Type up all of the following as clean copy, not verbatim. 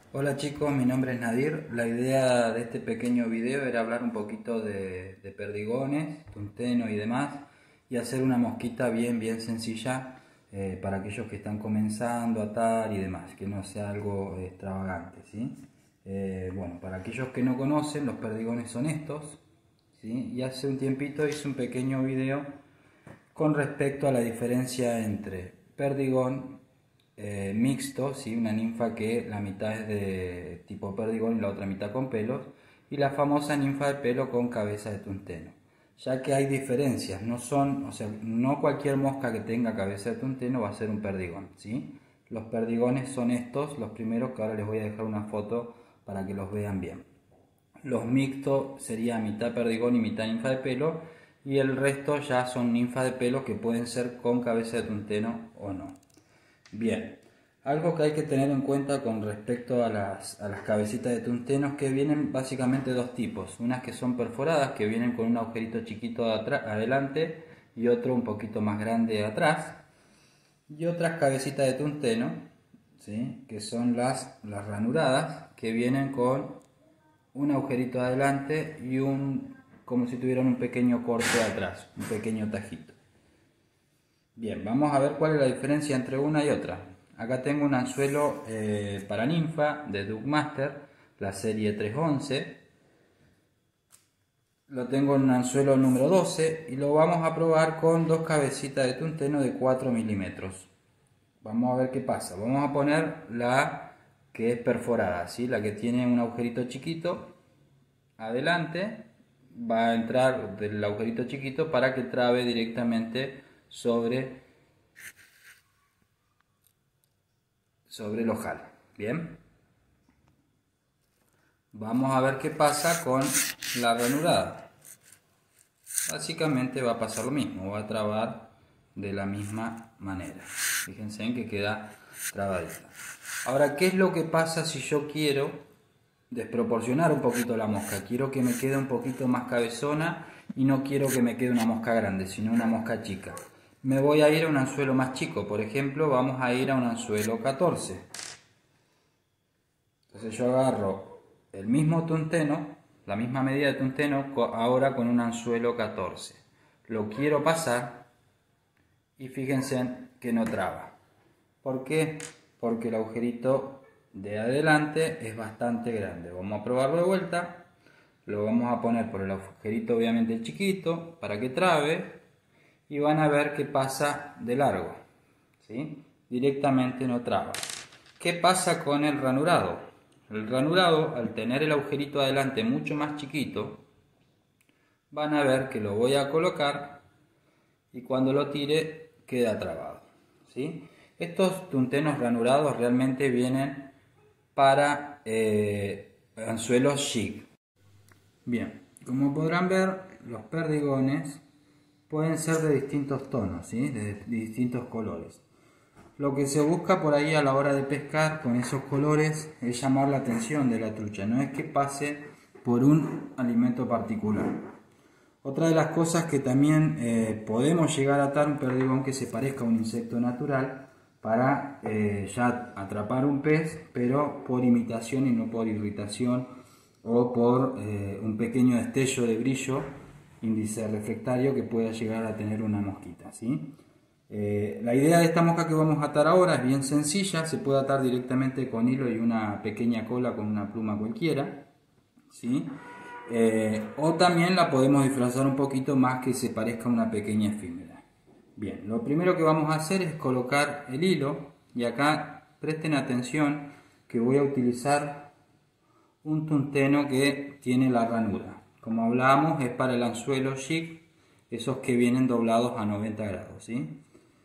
Hola chicos, mi nombre es Nadir. La idea de este pequeño video era hablar un poquito de perdigones, tunteno y demás, y hacer una mosquita bien sencilla para aquellos que están comenzando a atar y demás, que no sea algo extravagante, ¿sí? Bueno, para aquellos que no conocen, los perdigones son estos, ¿sí? Y hace un tiempito hice un pequeño video con respecto a la diferencia entre perdigón mixto, ¿sí? Una ninfa que la mitad es de tipo perdigón y la otra mitad con pelos, y la famosa ninfa de pelo con cabeza de tunteno. Ya que hay diferencias, no son, o sea, no cualquier mosca que tenga cabeza de tunteno va a ser un perdigón, ¿sí? Los perdigones son estos, los primeros, que ahora les voy a dejar una foto para que los vean bien. Los mixtos sería mitad perdigón y mitad ninfa de pelo, y el resto ya son ninfas de pelo que pueden ser con cabeza de tunteno o no. Bien, algo que hay que tener en cuenta con respecto a las cabecitas de tunteno es que vienen básicamente dos tipos. Unas que son perforadas, que vienen con un agujerito chiquito adelante y otro un poquito más grande atrás. Y otras cabecitas de tunteno, ¿sí? Que son las ranuradas, que vienen con un agujerito adelante y como si tuvieran un pequeño corte atrás, un pequeño tajito. Bien, vamos a ver cuál es la diferencia entre una y otra. Acá tengo un anzuelo para ninfa de Dugmaster, la serie 311. Lo tengo en un anzuelo número 12 y lo vamos a probar con dos cabecitas de tunteno de 4 milímetros. Vamos a ver qué pasa. Vamos a poner la que es perforada, ¿sí? La que tiene un agujerito chiquito adelante. Va a entrar del agujerito chiquito para que trabe directamente sobre el ojal. Bien, vamos a ver qué pasa con la ranurada. Básicamente va a pasar lo mismo, va a trabar de la misma manera. Fíjense en que queda trabadita. Ahora, ¿qué es lo que pasa si yo quiero desproporcionar un poquito la mosca? Quiero que me quede un poquito más cabezona y no quiero que me quede una mosca grande, sino una mosca chica. Me voy a ir a un anzuelo más chico. Por ejemplo, vamos a ir a un anzuelo 14. Entonces yo agarro el mismo tunteno, la misma medida de tunteno, ahora con un anzuelo 14. Lo quiero pasar y fíjense que no traba. ¿Por qué? Porque el agujerito de adelante es bastante grande. Vamos a probarlo de vuelta. Lo vamos a poner por el agujerito obviamente chiquito para que trabe. Y van a ver qué pasa de largo, ¿sí? Directamente no traba. ¿Qué pasa con el ranurado? El ranurado, al tener el agujerito adelante mucho más chiquito, van a ver que lo voy a colocar y cuando lo tire queda trabado, ¿sí? Estos tuntenos ranurados realmente vienen para anzuelos chic. Bien, como podrán ver, los perdigones pueden ser de distintos tonos, ¿sí? De distintos colores. Lo que se busca por ahí a la hora de pescar con esos colores es llamar la atención de la trucha, no es que pase por un alimento particular. Otra de las cosas que también podemos llegar a atar un perdigón que se parezca a un insecto natural para ya atrapar un pez, pero por imitación y no por irritación o por un pequeño destello de brillo índice reflectario que pueda llegar a tener una mosquita, ¿sí? La idea de esta mosca que vamos a atar ahora es bien sencilla, se puede atar directamente con hilo y una pequeña cola con una pluma cualquiera, ¿sí? O también la podemos disfrazar un poquito más que se parezca a una pequeña efímera. Bien, lo primero que vamos a hacer es colocar el hilo y acá presten atención que voy a utilizar un tunteno que tiene la ranura. Como hablábamos, es para el anzuelo jig, esos que vienen doblados a 90 grados, ¿sí?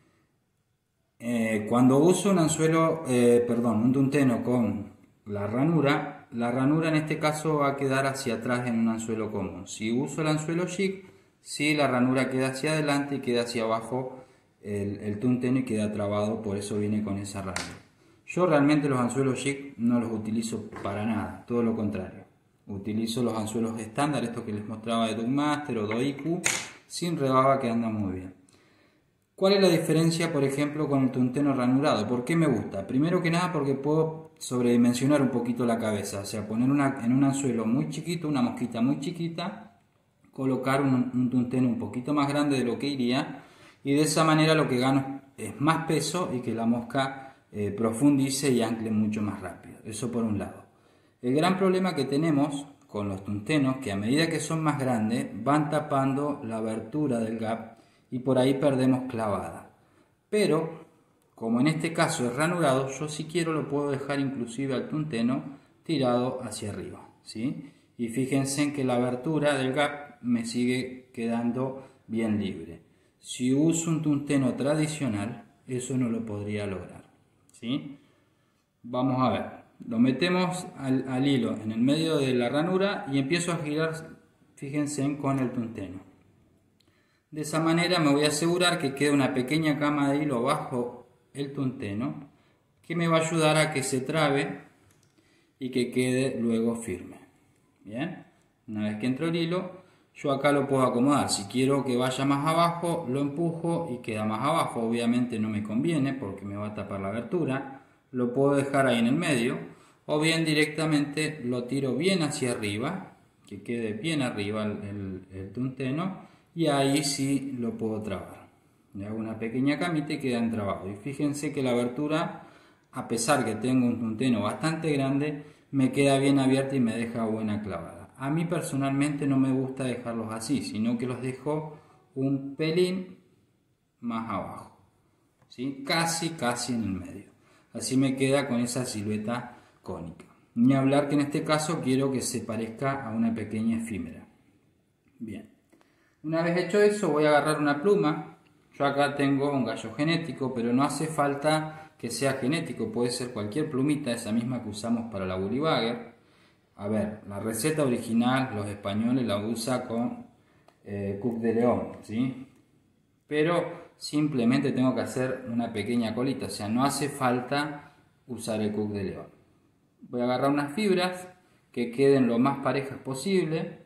Cuando uso un anzuelo, un tunteno con la ranura en este caso va a quedar hacia atrás en un anzuelo común. Si uso el anzuelo jig, sí, la ranura queda hacia adelante y queda hacia abajo el tunteno y queda trabado, por eso viene con esa ranura. Yo realmente los anzuelos jig no los utilizo para nada, todo lo contrario. Utilizo los anzuelos estándar, estos que les mostraba de Dugmaster o Doiku, sin rebaba, que andan muy bien. ¿Cuál es la diferencia, por ejemplo, con el tunteno ranurado? ¿Por qué me gusta? Primero que nada porque puedo sobredimensionar un poquito la cabeza, o sea, poner en un anzuelo muy chiquito, una mosquita muy chiquita, colocar un tunteno un poquito más grande de lo que iría, y de esa manera lo que gano es más peso y que la mosca profundice y ancle mucho más rápido. Eso por un lado. El gran problema que tenemos con los tuntenos, que a medida que son más grandes, van tapando la abertura del gap y por ahí perdemos clavada. Pero, como en este caso es ranurado, yo si quiero lo puedo dejar inclusive al tunteno tirado hacia arriba, ¿sí? Y fíjense en que la abertura del gap me sigue quedando bien libre. Si uso un tunteno tradicional, eso no lo podría lograr, ¿sí? Vamos a ver, lo metemos al hilo en el medio de la ranura y empiezo a girar, fíjense, con el tunteno. De esa manera me voy a asegurar que quede una pequeña cama de hilo bajo el tunteno que me va a ayudar a que se trabe y que quede luego firme. Bien, una vez que entró el hilo, yo acá lo puedo acomodar. Si quiero que vaya más abajo, lo empujo y queda más abajo. Obviamente no me conviene porque me va a tapar la abertura. Lo puedo dejar ahí en el medio, o bien directamente lo tiro bien hacia arriba, que quede bien arriba el tunteno, y ahí sí lo puedo trabar. Le hago una pequeña camita y queda entrabado. Y fíjense que la abertura, a pesar que tengo un tunteno bastante grande, me queda bien abierta y me deja buena clavada. A mí personalmente no me gusta dejarlos así, sino que los dejo un pelín más abajo, ¿sí? Casi en el medio. Así me queda con esa silueta cónica. Ni hablar que en este caso quiero que se parezca a una pequeña efímera. Bien. Una vez hecho eso, voy a agarrar una pluma. Yo acá tengo un gallo genético, pero no hace falta que sea genético, puede ser cualquier plumita, esa misma que usamos para la bullybagger. A ver, la receta original, los españoles la usan con cuc de león, ¿sí? Pero simplemente tengo que hacer una pequeña colita, o sea, no hace falta usar el cuc de león. Voy a agarrar unas fibras que queden lo más parejas posible.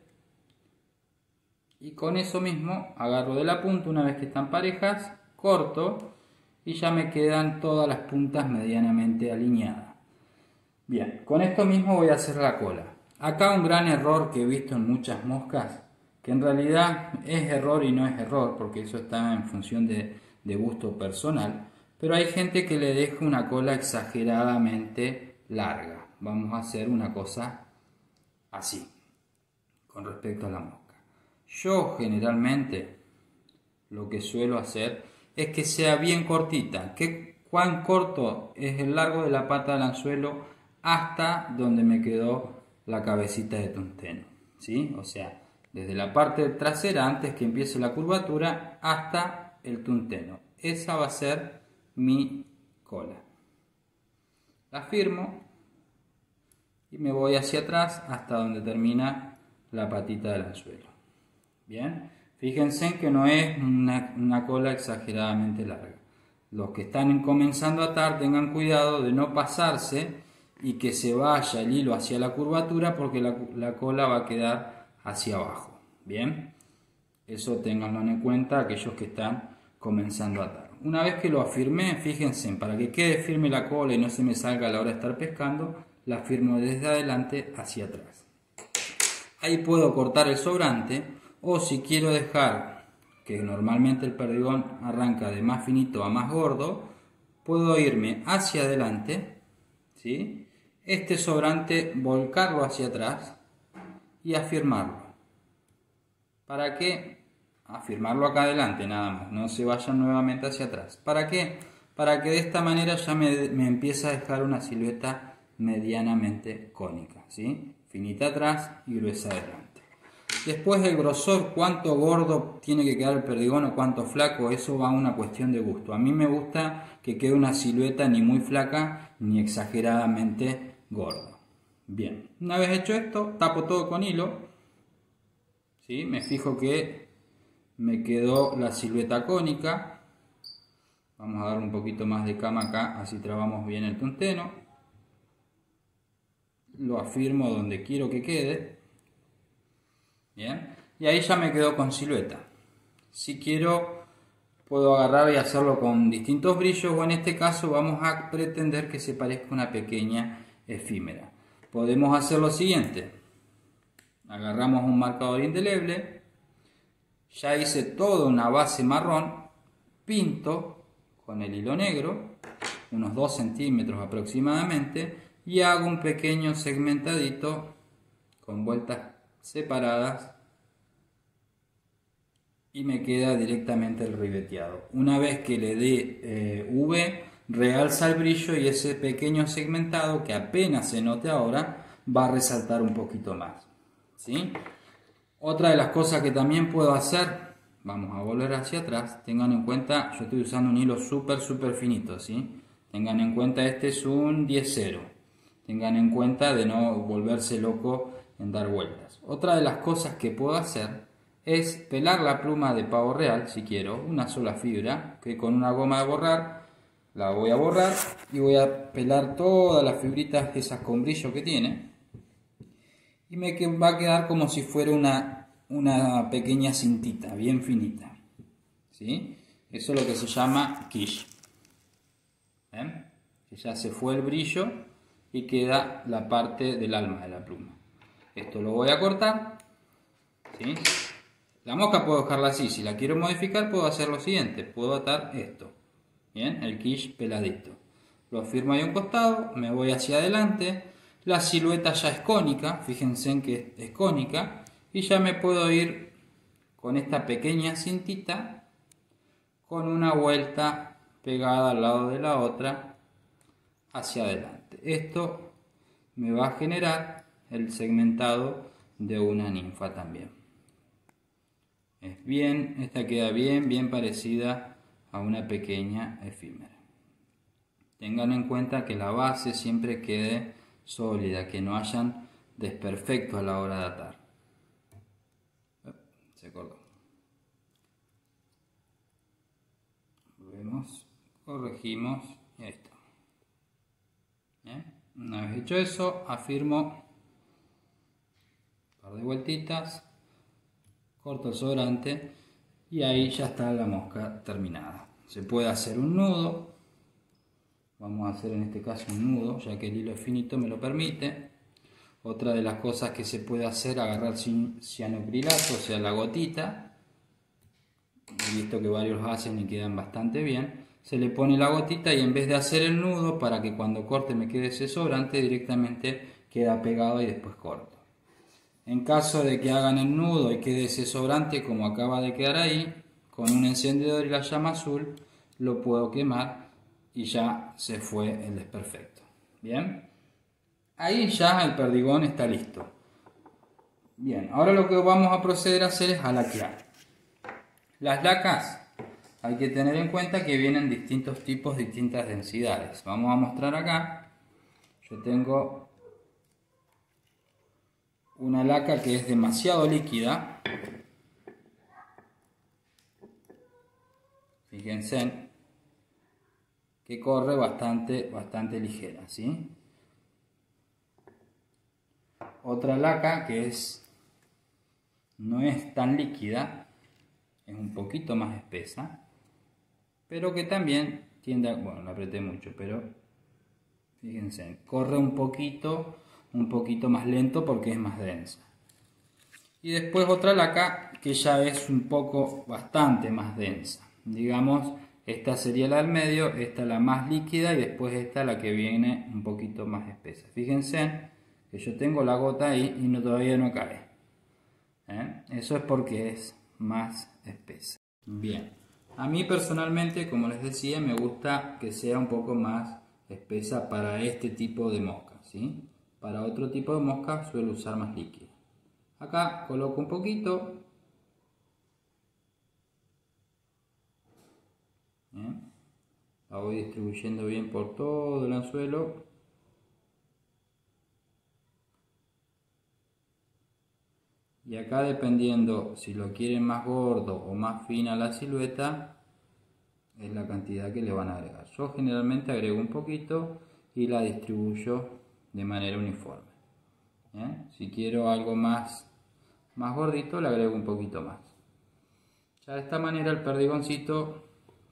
Y con eso mismo agarro de la punta, una vez que están parejas, corto y ya me quedan todas las puntas medianamente alineadas. Bien, con esto mismo voy a hacer la cola. Acá un gran error que he visto en muchas moscas, que en realidad es error y no es error, porque eso está en función de gusto personal, pero hay gente que le deja una cola exageradamente larga. Vamos a hacer una cosa así, con respecto a la mosca. Yo generalmente lo que suelo hacer es que sea bien cortita. ¿Cuán corto es el largo de la pata del anzuelo hasta donde me quedó la cabecita de tunteno? ¿Sí? O sea, desde la parte trasera antes que empiece la curvatura hasta el tunteno. Esa va a ser mi cola. La firmo y me voy hacia atrás hasta donde termina la patita del anzuelo. Bien, fíjense que no es una cola exageradamente larga. Los que están comenzando a atar tengan cuidado de no pasarse y que se vaya el hilo hacia la curvatura porque la cola va a quedar hacia abajo. Bien, eso ténganlo en cuenta aquellos que están comenzando a atar. Una vez que lo afirmé, fíjense, para que quede firme la cola y no se me salga a la hora de estar pescando, la firmo desde adelante hacia atrás. Ahí puedo cortar el sobrante. O si quiero dejar que normalmente el perdigón arranca de más finito a más gordo, puedo irme hacia adelante, ¿sí? Este sobrante volcarlo hacia atrás y afirmarlo. ¿Para qué? Afirmarlo acá adelante nada más, no se vayan nuevamente hacia atrás. ¿Para qué? Para que de esta manera ya me empiece a dejar una silueta medianamente cónica, ¿sí? Finita atrás y gruesa adelante. Después el grosor, cuánto gordo tiene que quedar el perdigón o cuánto flaco, eso va a una cuestión de gusto. A mí me gusta que quede una silueta ni muy flaca ni exageradamente gordo. Bien, una vez hecho esto, tapo todo con hilo. ¿Sí? Me fijo que me quedó la silueta cónica. Vamos a dar un poquito más de cama acá, así trabamos bien el tunteno. Lo afirmo donde quiero que quede. Bien, y ahí ya me quedo con silueta. Si quiero puedo agarrar y hacerlo con distintos brillos, o en este caso vamos a pretender que se parezca una pequeña efímera. Podemos hacer lo siguiente: agarramos un marcador indeleble, ya hice toda una base marrón, pinto con el hilo negro, unos 2 centímetros aproximadamente, y hago un pequeño segmentadito con vueltas separadas y me queda directamente el ribeteado. Una vez que le dé V, realza el brillo y ese pequeño segmentado, que apenas se note ahora, va a resaltar un poquito más, ¿sí? Otra de las cosas que también puedo hacer, vamos a volver hacia atrás, tengan en cuenta, yo estoy usando un hilo súper finito, ¿sí? Tengan en cuenta, este es un 10-0. Tengan en cuenta de no volverse loco en dar vueltas. Otra de las cosas que puedo hacer es pelar la pluma de pavo real, si quiero, una sola fibra, que con una goma de borrar la voy a borrar y voy a pelar todas las fibritas esas con brillo que tiene, y me va a quedar como si fuera una pequeña cintita bien finita, ¿sí? Eso es lo que se llama quiche. ¿Ven? Que ya se fue el brillo y queda la parte del alma de la pluma. Esto lo voy a cortar, ¿sí? La mosca puedo dejarla así. Si la quiero modificar, puedo hacer lo siguiente: puedo atar esto, bien, el quiche peladito, lo firmo ahí a un costado, me voy hacia adelante. La silueta ya es cónica, fíjense en que es cónica, y ya me puedo ir con esta pequeña cintita con una vuelta pegada al lado de la otra hacia adelante. Esto me va a generar el segmentado de una ninfa también. Es bien, esta queda bien parecida a una pequeña efímera. Tengan en cuenta que la base siempre quede sólida, que no hayan desperfectos a la hora de atar. Se cortó. Vemos, corregimos y ahí está. ¿Bien? Una vez hecho eso, afirmo un par de vueltitas, corto el sobrante y ahí ya está la mosca terminada. Se puede hacer un nudo. Vamos a hacer en este caso un nudo, ya que el hilo finito me lo permite. Otra de las cosas que se puede hacer, agarrar cianocrilato, o sea la gotita. He visto que varios lo hacen y quedan bastante bien. Se le pone la gotita y en vez de hacer el nudo para que cuando corte me quede ese sobrante, directamente queda pegado y después corto. En caso de que hagan el nudo y quede ese sobrante como acaba de quedar ahí, con un encendedor y la llama azul lo puedo quemar y ya se fue el desperfecto. Bien, ahí ya el perdigón está listo. Bien, ahora lo que vamos a proceder a hacer es a laquear. Las lacas hay que tener en cuenta que vienen distintos tipos, distintas densidades. Vamos a mostrar acá. Yo tengo una laca que es demasiado líquida. Fíjense que corre bastante ligera, ¿sí? Otra laca que no es tan líquida, es un poquito más espesa, pero que también tiende a, bueno, la apreté mucho, pero fíjense, corre un poquito más lento porque es más densa. Y después otra laca que ya es bastante más densa. Digamos, esta sería la del medio, esta la más líquida y después esta la que viene un poquito más espesa. Fíjense que yo tengo la gota ahí y todavía no cae. Eso es porque es más espesa. Bien, a mí personalmente, como les decía, me gusta que sea un poco más espesa para este tipo de mosca, ¿sí? Para otro tipo de mosca suelo usar más líquida. Acá coloco un poquito. ¿Bien? La voy distribuyendo bien por todo el anzuelo. Y acá, dependiendo si lo quieren más gordo o más fina la silueta, es la cantidad que le van a agregar. Yo generalmente agrego un poquito y la distribuyo de manera uniforme. Si quiero algo más gordito, le agrego un poquito más. Ya de esta manera el perdigoncito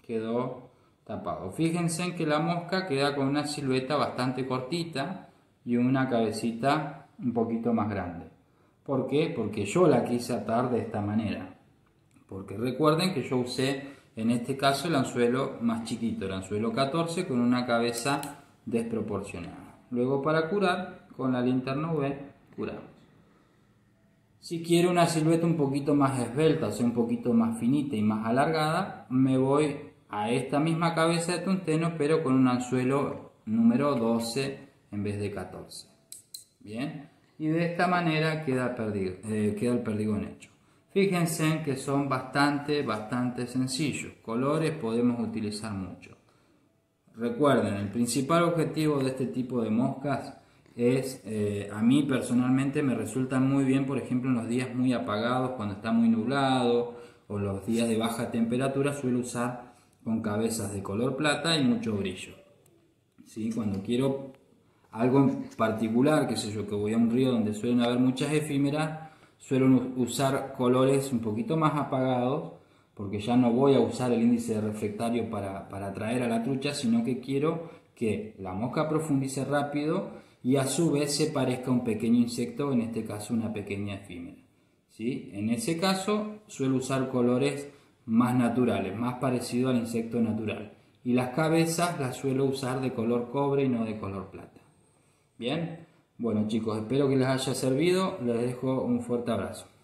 quedó tapado. Fíjense en que la mosca queda con una silueta bastante cortita y una cabecita un poquito más grande. ¿Por qué? Porque yo la quise atar de esta manera. Porque recuerden que yo usé en este caso el anzuelo más chiquito, el anzuelo 14 con una cabeza desproporcionada. Luego para curar, con la linterna UV curamos. Si quiero una silueta un poquito más esbelta, o sea un poquito más finita y más alargada, me voy a esta misma cabeza de tunteno pero con un anzuelo número 12 en vez de 14. Bien, y de esta manera queda el perdigón hecho. Fíjense que son bastante sencillos. Colores podemos utilizar mucho. Recuerden, el principal objetivo de este tipo de moscas es, a mí personalmente me resultan muy bien, por ejemplo, en los días muy apagados, cuando está muy nublado, o los días de baja temperatura, suelo usar con cabezas de color plata y mucho brillo. ¿Sí? Cuando quiero algo en particular, qué sé yo, que voy a un río donde suelen haber muchas efímeras, suelo usar colores un poquito más apagados, porque ya no voy a usar el índice de refractario para atraer a la trucha, sino que quiero que la mosca profundice rápido y a su vez se parezca a un pequeño insecto, en este caso una pequeña efímera. ¿Sí? En ese caso suelo usar colores más naturales, más parecidos al insecto natural. Y las cabezas las suelo usar de color cobre y no de color plata. Bien, bueno chicos, espero que les haya servido, les dejo un fuerte abrazo.